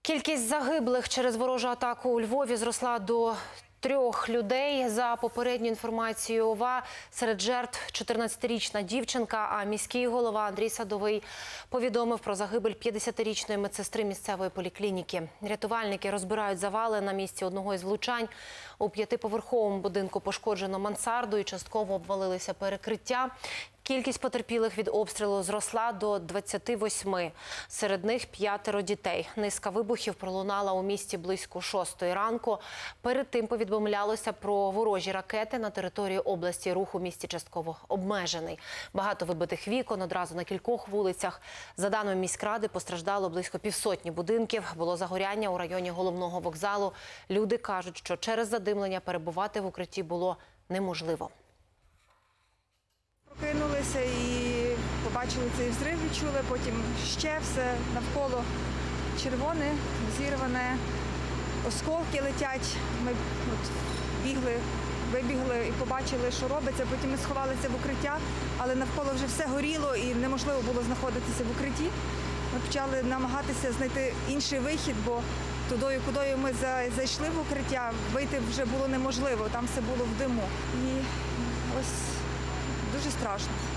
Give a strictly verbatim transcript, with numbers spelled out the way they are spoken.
Кількість загиблих через ворожу атаку у Львові зросла до трьох людей. За попередньою інформацією ОВА, серед жертв чотирнадцятирічна дівчинка, а міський голова Андрій Садовий повідомив про загибель п'ятдесятирічної медсестри місцевої поліклініки. Рятувальники розбирають завали на місці одного із влучань. У п'ятиповерховому будинку пошкоджено мансарду і частково обвалилися перекриття. Кількість потерпілих від обстрілу зросла до двадцяти восьми. Серед них п'ятеро дітей. Низка вибухів пролунала у місті близько шостої ранку. Перед тим повідомлялося про ворожі ракети. На території області рух у місті частково обмежений. Багато вибитих вікон одразу на кількох вулицях. За даними міськради, постраждало близько півсотні будинків. Було загоряння у районі головного вокзалу. Люди кажуть, що через задимлення перебувати в укритті було неможливо. Прокинулися і побачили цей взрив, відчули, потім ще все навколо червоне, зірване, осколки летять. Ми от бігли, вибігли і побачили, що робиться, потім ми сховалися в укриття, але навколо вже все горіло і неможливо було знаходитися в укритті. Ми почали намагатися знайти інший вихід, бо туди, куди ми зайшли в укриття, вийти вже було неможливо, там все було в диму. І ось дуже страшно.